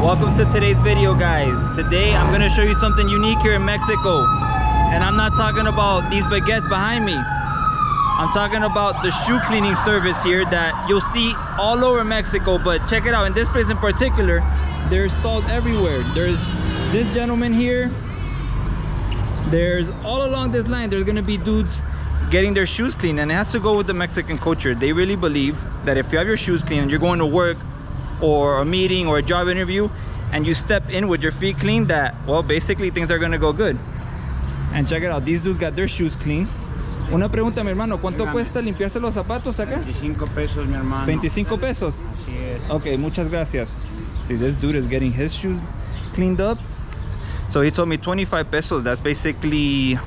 Welcome to today's video, guys. Today I'm going to show you something unique here in Mexico. And I'm not talking about these baguettes behind me. I'm talking about the shoe cleaning service here that you'll see all over Mexico. But check it out, in this place in particular, there's stalls everywhere. There's this gentleman here. There's all along this line, there's gonna be dudes getting their shoes cleaned, and it has to go with the Mexican culture. They really believe that if you have your shoes clean and you're going to work or a meeting or a job interview and you step in with your feet clean, that, well, basically things are gonna go good. And check it out, these dudes got their shoes clean. Una pregunta, mi hermano, ¿cuánto cuesta limpiarse los zapatos acá? 25 pesos, mi hermano. 25 pesos? Así es. Okay, muchas gracias. See, this dude is getting his shoes cleaned up. So he told me 25 pesos. That's basically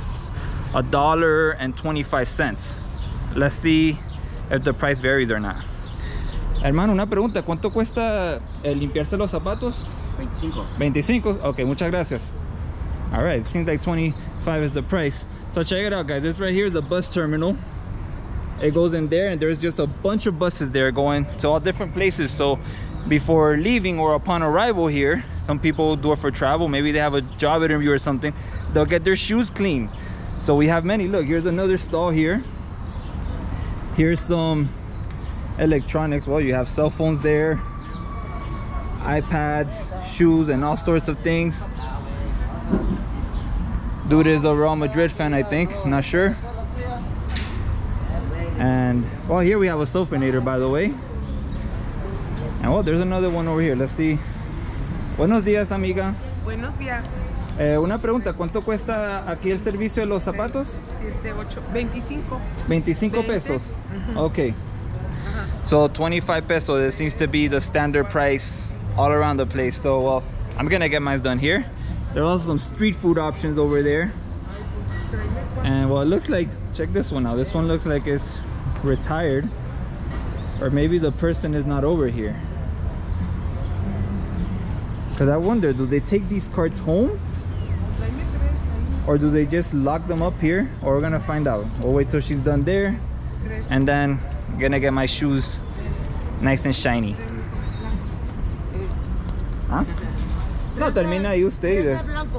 $1.25. Let's see if the price varies or not. Hermano, una pregunta. ¿Cuánto cuesta limpiarse los zapatos? 25. 25? Okay, muchas gracias. All right, it seems like 25 is the price. So check it out, guys. This right here is a bus terminal. It goes in there, and there's just a bunch of buses there going to all different places. So before leaving or upon arrival here, some people do it for travel, maybe they have a job interview or something, they'll get their shoes cleaned. So we have many. Look, here's another stall here. Here's some electronics. Well, you have cell phones there, iPads, shoes, and all sorts of things. Dude is a Real Madrid fan, I think, not sure. And well, here we have a Sofinator, by the way. And well, there's another one over here. Let's see. Buenos días, amiga. Buenos días. Una pregunta, ¿cuánto cuesta aquí el servicio de los zapatos? 7, 8, 25. 25 pesos. Okay. So 25 pesos, it seems to be the standard price all around the place. So well, I'm gonna get mine done here. There are also some street food options over there. And well, it looks like, check this one out. This one looks like it's retired. Or maybe the person is not over here. Because I wonder, do they take these carts home? Or do they just lock them up here? Or we're gonna find out. We'll wait till she's done there. And then I'm gonna get my shoes nice and shiny. ¿Ah? No, termina ahí usted.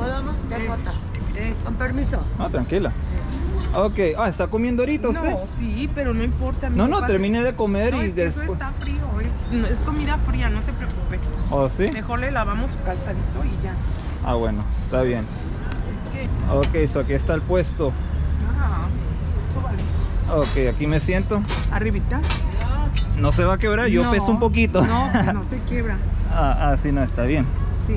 Con permiso. No, tranquila. Ok, ¿está comiendo ahorita usted? No, sí, pero no importa. No, termine de comer no, y es que después. eso está frío, es comida fría, no se preocupe. ¿Oh, sí? Mejor le lavamos su calzadito y ya. Ah, bueno, está bien. Es que... Ok, so aquí está el puesto. Ajá, súbale. Ok, aquí me siento. Arribita. ¿No se va a quebrar? Yo No, peso un poquito. No, no se quiebra. Sí, no, está bien. Sí.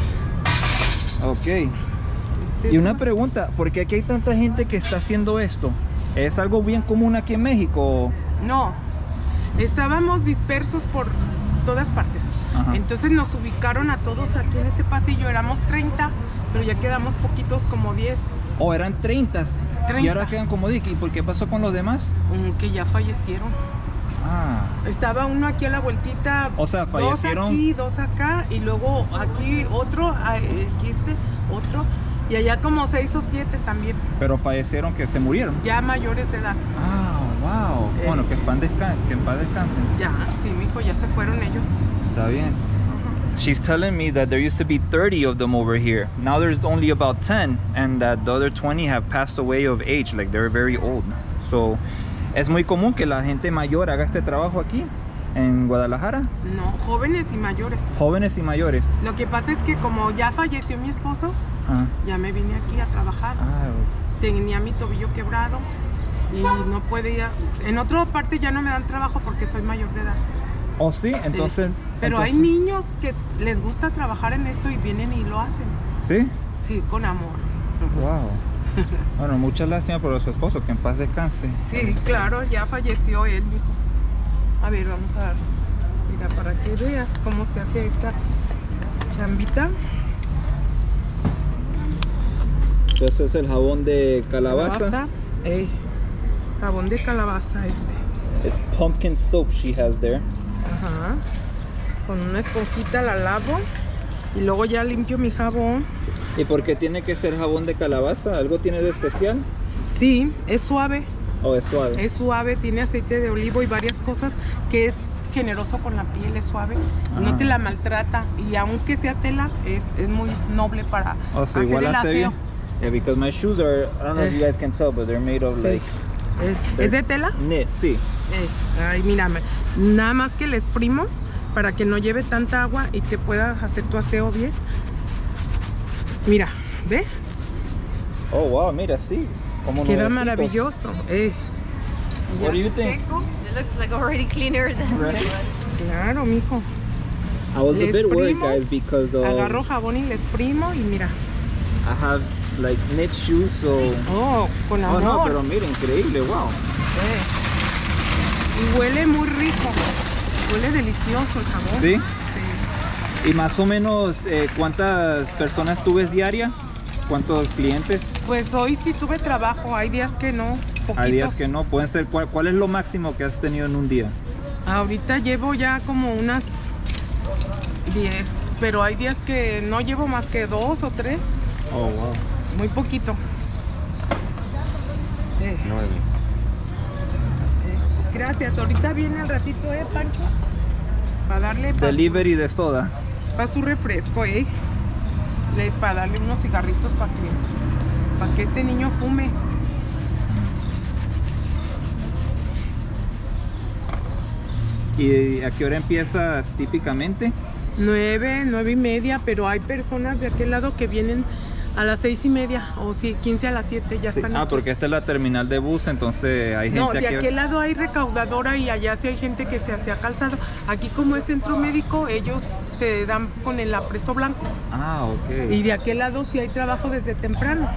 Ok. Y una pregunta, ¿por qué aquí hay tanta gente que está haciendo esto? ¿Es algo bien común aquí en México? No, estábamos dispersos por todas partes. Ajá. Entonces nos ubicaron a todos aquí en este pasillo. Éramos 30, pero ya quedamos poquitos, como 10. ¿O eran 30? Y ahora quedan como 10. ¿Y por qué pasó con los demás? Que ya fallecieron. Ah. Estaba uno aquí a la vueltita. O sea, fallecieron. 2 aquí, 2 acá, y luego aquí otro, aquí otro. Y allá como 6 o 7 también. Pero fallecieron, que se murieron. Ya mayores de edad. Ah, wow. Bueno, que en paz descansen. Ya, sí, mijo, ya se fueron ellos. Está bien. She's telling me that there used to be 30 of them over here. Now there's only about 10, and that the other 20 have passed away of age, like they're very old. So, es muy común que la gente mayor haga este trabajo aquí en Guadalajara. No, jóvenes y mayores. Jóvenes y mayores. Lo que pasa es que como ya falleció mi esposo, ya me vine aquí a trabajar. Tenía mi tobillo quebrado y no podía. En otra parte ya no me dan trabajo porque soy mayor de edad. ¿Oh, sí? Entonces... Pero hay niños que les gusta trabajar en esto y vienen y lo hacen. ¿Sí? Sí, con amor. Wow. Bueno, mucha lástima por su esposo, que en paz descanse. Sí, claro, ya falleció él, hijo. A ver, vamos a... Mira, para que veas cómo se hace esta chambita. Ese es el jabón de calabaza. Jabón de calabaza este. Es pumpkin soap she has there. Ajá. Con una esponjita la lavo y luego ya limpio mi jabón. ¿Y por qué tiene que ser jabón de calabaza? ¿Algo tiene de especial? Sí, es suave. ¿O es suave? Es suave, tiene aceite de olivo y varias cosas que es generoso con la piel, es suave, no te la maltrata y aunque sea tela, es muy noble para hacer el aseo. Yeah, because my shoes are, I don't know if you guys can tell, but they're made of like... ¿Es de tela? Knit, sí. Ay, mira, nada más que le exprimo para que no lleve tanta agua y te puedas hacer tu aseo bien. Mira, ¿ve? Oh, wow, mira, sí. Como queda maravilloso. What do you think? It looks like already cleaner than right? Claro, mijo. I was a bit worried, guys, because agarro jabón y le exprimo y mira. I have like knit shoes, so... Oh, con amor. Oh, no, pero mira, increíble, wow. Y huele muy rico. Huele delicioso el jabón. ¿Sí? Sí. ¿Y más o menos cuántas personas tú ves diaria? ¿Cuántos clientes? Pues hoy sí tuve trabajo, hay días que no, poquitos. Hay días que no, pueden ser, ¿cuál es lo máximo que has tenido en un día? Ahorita llevo ya como unas 10, pero hay días que no llevo más que 2 o 3. Oh, wow. Muy poquito. 9. Gracias, ahorita viene al ratito, Pancho, para darle delivery de soda. Para su refresco, para darle unos cigarritos para que este niño fume. ¿Y a qué hora empiezas típicamente? 9:30, pero hay personas de aquel lado que vienen a las 6:30 o 15 a las 7 ya están. Sí. Aquí. Porque esta es la terminal de bus, entonces hay gente. No, de aquel lado hay recaudadora y allá sí hay gente que se hacía calzado. Aquí como es centro médico, ellos se dan con el apresto blanco. Ah, ok. Y de aquel lado sí hay trabajo desde temprano.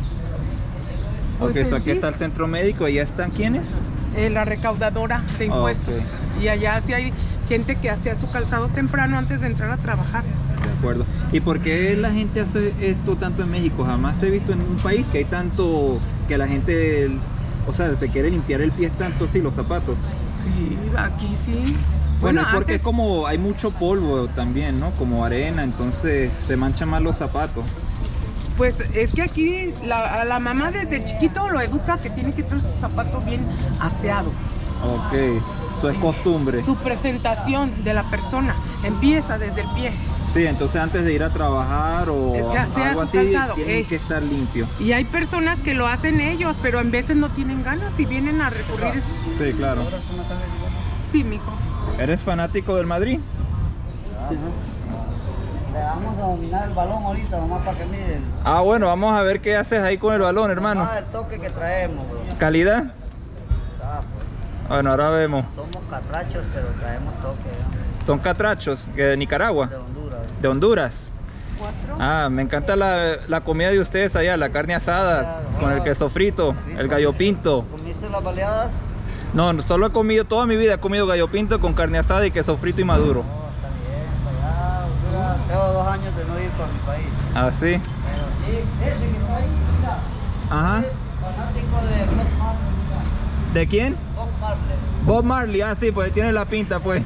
Ok, so aquí está el centro médico, ¿y ya están quiénes? La recaudadora de impuestos. Okay. Y allá sí hay gente que hacía su calzado temprano antes de entrar a trabajar. De acuerdo. ¿Y por qué la gente hace esto tanto en México? Jamás he visto en un país que hay tanto, que la gente, o sea, se quiere limpiar el pie tanto, sí, los zapatos. Sí, aquí sí. Bueno, es porque como hay mucho polvo también, ¿no? Como arena, entonces se manchan más los zapatos. Pues es que aquí a la mamá desde chiquito lo educa que tiene que tener su zapato bien aseado. Ok, eso es costumbre. Su presentación de la persona empieza desde el pie. Sí, entonces antes de ir a trabajar o algo así, tiene que estar limpio. Y hay personas que lo hacen ellos, pero en veces no tienen ganas y vienen a recurrir. Sí, claro. Sí, mijo. ¿Eres fanático del Madrid? Sí. Le vamos a dominar el balón ahorita, nomás para que miren. Ah, bueno, vamos a ver qué haces ahí con el balón, hermano. Ah, el toque que traemos, bro. ¿Calidad? Ah, pues. Bueno, ahora vemos. Somos catrachos, pero traemos toque, ¿no? ¿Son catrachos? ¿De Nicaragua? De Honduras. ¿De Honduras? 4. Ah, me encanta la comida de ustedes allá, la carne asada, con el queso frito, el gallo pinto. ¿Comiste las baleadas? No, solo he comido, toda mi vida he comido gallo pinto con carne asada y queso frito y maduro. No, está bien, para allá, Honduras. Tengo 2 años de no ir para mi país. ¿Ah, sí? Pero sí, ese que está ahí, mira. Ajá. Es fanático de Bob Marley, mira. ¿De quién? Bob Marley. Bob Marley, ah, sí, pues tiene la pinta, pues.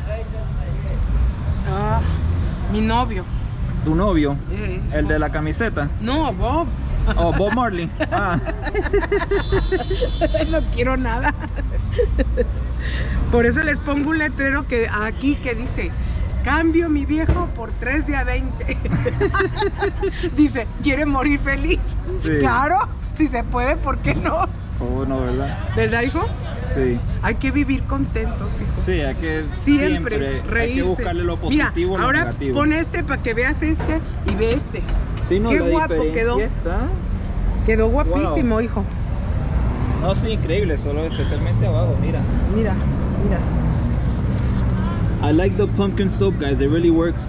Ah, mi novio. ¿Tu novio? ¿El de la camiseta? No, Bob. Oh, Bob Marley. Ah. No quiero nada. Por eso les pongo un letrero que aquí que dice: cambio mi viejo por 3 de a 20. Dice, ¿quiere morir feliz? Sí. Claro, si se puede, ¿por qué no? Oh, no, ¿verdad? ¿Verdad, hijo? Sí. Hay que vivir contentos, hijo. Sí, hay que siempre reírse. Hay que buscarle lo positivo. Mira, ahora pon este para que veas este y ve este. Sí, no, qué guapo quedó. Está... Quedó guapísimo, wow. Hijo. No, sí, increíble, solo especialmente abajo, mira. Mira, mira. I like the pumpkin soap, guys. It really works.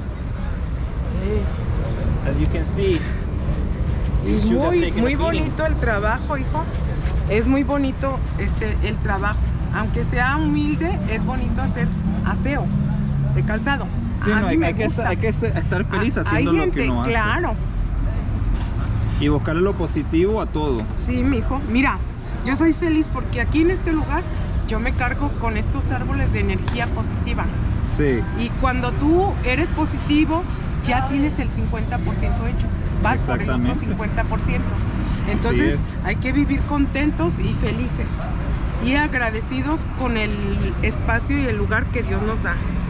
As you can see. Es muy bonito el trabajo, hijo. Es muy bonito el trabajo. Aunque sea humilde, es bonito hacer aseo de calzado. Sí, no, hay que estar feliz haciendo lo que uno hace. Claro. Y buscarle lo positivo a todo. Sí, mijo. Mira, yo soy feliz porque aquí en este lugar yo me cargo con estos árboles de energía positiva. Sí. Y cuando tú eres positivo, ya tienes el 50% hecho. Vas por el otro 50%. Entonces hay que vivir contentos y felices. Y agradecidos con el espacio y el lugar que Dios nos da.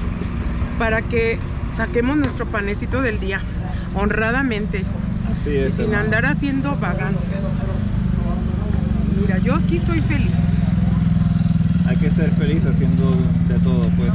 para que saquemos nuestro panecito del día, honradamente. Así es, y sin hermano. andar haciendo vagancias. Mira, yo aquí soy feliz. Hay que ser feliz haciendo de todo, pues.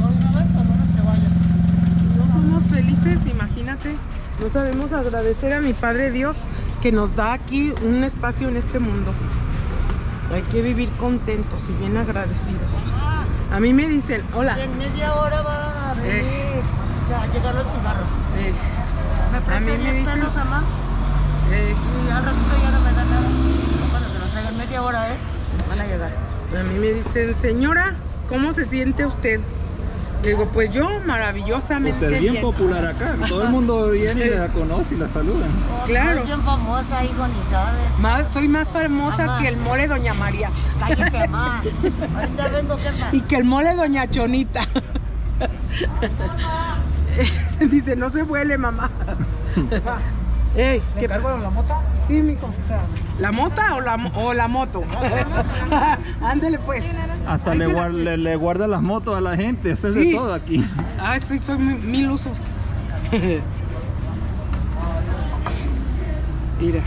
Si no somos felices, imagínate, no sabemos agradecer a mi Padre Dios que nos da aquí un espacio en este mundo. Hay que vivir contentos y bien agradecidos. A mí me dicen, hola. En media hora va a venir a llegar los cigarros. ¿Me a mí prestas me 10 dicen, pesos, mamá? Y al ratito ya no me dan nada. Cuando se los traigan media hora, van a llegar. a mí me dicen, señora, ¿cómo se siente usted? Le digo, pues yo maravillosamente Usted es bien popular acá. Todo el mundo viene y la conoce y la saluda. Claro. Soy bien famosa, hijo, ni sabes. Soy más famosa Mamá. que el mole Doña María. Cállese, mamá. Ahorita vengo, ¿qué más? Y que el mole Doña Chonita. Dice, no se vuele, mamá. Ey, ¿qué cargo la mota? Sí, mijo. ¿La mota o la moto? Ándele pues. Hasta Ahí le guarda las motos a la gente. Esto es Sí. de todo aquí. Ay, sí, soy mil usos. Mira.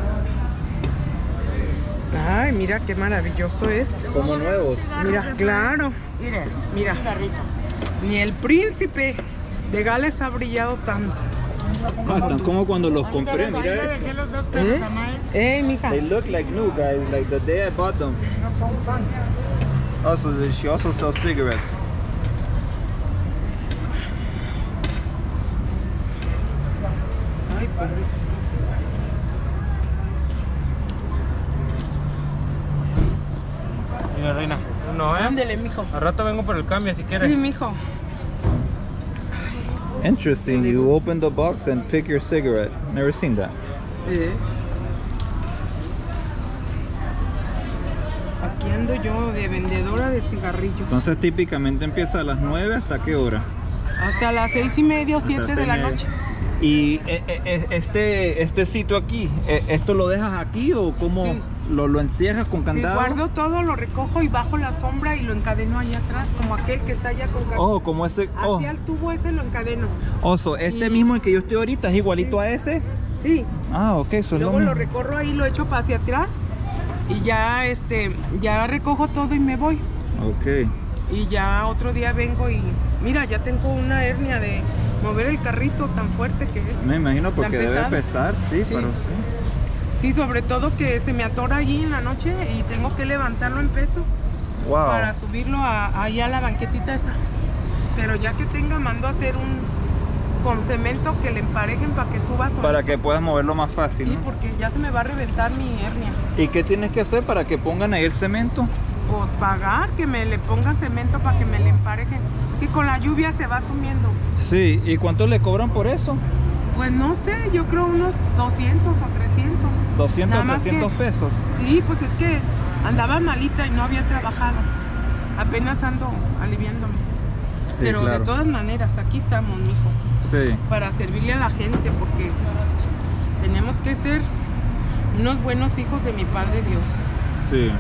Ay, mira qué maravilloso es. Como nuevos. Mira, claro. Mire, Mira. un cigarrito. Ni el príncipe de Gales ha brillado tanto. Están como cuando los Ahorita compré, vengo, ahí mira le eso. dejé los 2 pesos a Mae. Mija. They look like new, guys, like the day I bought them. Also, she also sells cigarettes. Ay, pobrecito. Mira, reina. No, Ándele, mijo. Al rato vengo por el cambio si quieres. Sí, mijo. Interesting. You open the box and pick your cigarette. Never seen that. Aquí ando yo de vendedora de cigarrillos. Entonces, típicamente empieza a las 9 hasta qué hora? Hasta las 6:30 o Hasta 7 de la 6:30. noche. Y este sitio aquí, ¿esto lo dejas aquí o cómo Sí. lo encierras con Sí, candado? guardo todo, lo recojo y bajo la sombra y lo encadeno ahí atrás, como aquel que está allá con candado. Oh, como ese. Oh, Hacia el tubo ese lo encadeno. so este Y- mismo el que yo estoy ahorita es igualito Sí. a ese. Sí. Ah, ok, eso es Luego lo lo mismo. recorro ahí, lo echo para hacia atrás y ya ya recojo todo y me voy. Ok. Y ya otro día vengo y mira, ya tengo una hernia de mover el carrito tan fuerte que es. Me imagino Tan porque debe pesado. pesar, sí, Sí. pero sí. Sí, sobre todo que se me atora allí en la noche y tengo que levantarlo en peso Wow. para subirlo ahí a la banquetita esa. Pero ya que tenga, mando a hacer con cemento que le emparejen para que suba solito. Para que puedas moverlo más fácil, Sí, ¿no? porque ya se me va a reventar mi hernia. ¿Y qué tienes que hacer para que pongan ahí el cemento? Pues pagar, que me le pongan cemento para que me le emparejen. Es que con la lluvia se va sumiendo. Sí, ¿y cuánto le cobran por eso? Pues no sé, yo creo unos 200 o 300. 200 Nada o más 300 que- pesos. Sí, pues es que andaba malita y no había trabajado. Apenas ando aliviándome. Sí, Pero claro. de todas maneras, aquí estamos, mijo, Sí. para servirle a la gente, porque tenemos que ser unos buenos hijos de mi Padre Dios. Sí.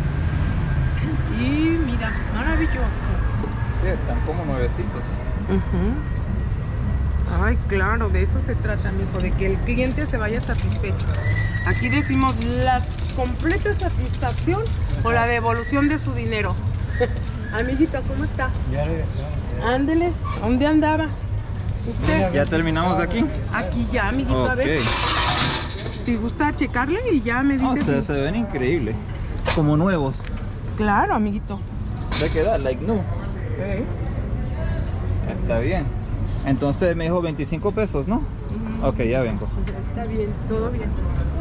Y mira, maravilloso. Sí, están como nuevecitos. Ay, claro, de eso se trata, mijo, de que el cliente se vaya satisfecho. Aquí decimos la completa satisfacción o la devolución de su dinero. Amiguito, ¿cómo está? Ándele, ¿dónde andaba? ¿Usted? ¿Ya terminamos aquí? Aquí ya, amiguito, a ver. Ok. Si gusta checarle y ya me Oh, dice. se ven increíbles. Como nuevos. Claro, amiguito. ¿De qué edad? Like new. Está bien. Entonces me dijo 25 pesos, ¿no? Ok, ya vengo. Está bien, todo bien.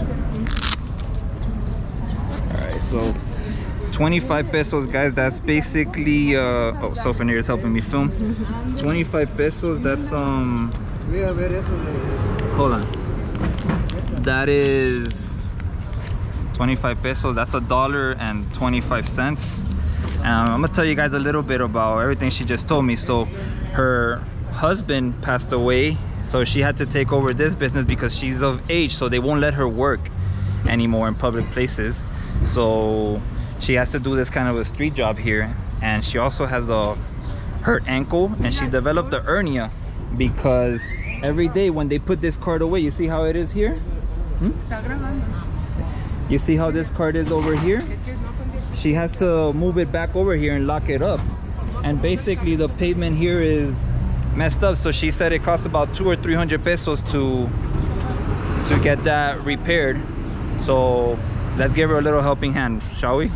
Alright, so 25 pesos, guys. That's basically oh, Souvenir is helping me film. 25 pesos. That's Voy a ver eso de... hold on. That is 25 pesos. That's $1.25. I'm gonna tell you guys a little bit about everything she just told me. So her husband passed away, so she had to take over this business because she's of age, so they won't let her work anymore in public places. So she has to do this kind of a street job here, and she also has a hurt ankle, and she developed a hernia because every day when they put this card away, you see how it is here? Está grabando. You see how this card is over here? She has to move it back over here and lock it up. And basically the pavement here is messed up, so she said it costs about 200 or 300 pesos to get that repaired. So let's give her a little helping hand, shall we?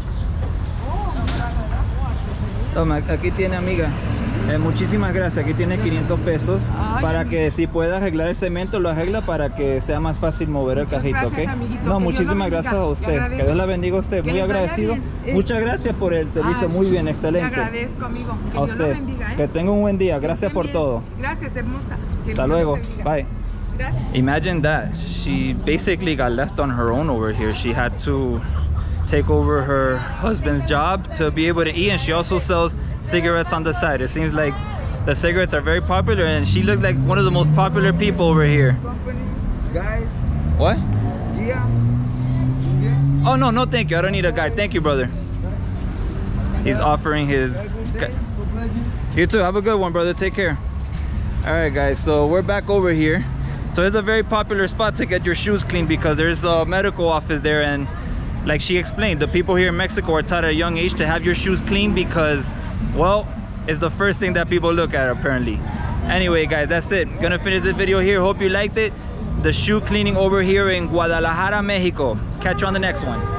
Toma, aquí tiene, amiga. Muchísimas gracias, aquí tiene 500 pesos. Para que si pueda arreglar el cemento, lo arregla para que sea más fácil mover el cajito, ¿ok? No, muchísimas gracias a usted. Que Dios la bendiga a usted, muy agradecido. Muchas gracias por el servicio, muy bien, excelente. Te agradezco, amigo. Que a Dios usted. lo bendiga, ¿eh? Que tenga un buen día, gracias por todo. Gracias, hermosa. Que Hasta Dios luego, te bendiga. bye. Imagine that, she basically got left on her own over here. She had to take over her husband's job to be able to eat, and she also sells cigarettes on the side. It seems like the cigarettes are very popular, and she looked like one of the most popular people over here. Guy, What? yeah. Oh no, no thank you, I don't need a guide. Thank you, brother. He's offering his... You too, have a good one, brother, take care. All right guys, so we're back over here. So it's a very popular spot to get your shoes cleaned because there's a medical office there, and like she explained, the people here in Mexico are taught at a young age to have your shoes clean because, well, it's the first thing that people look at apparently. Anyway guys, that's it. Gonna finish this video here. Hope you liked it. The shoe cleaning over here in Guadalajara, Mexico. Catch you on the next one.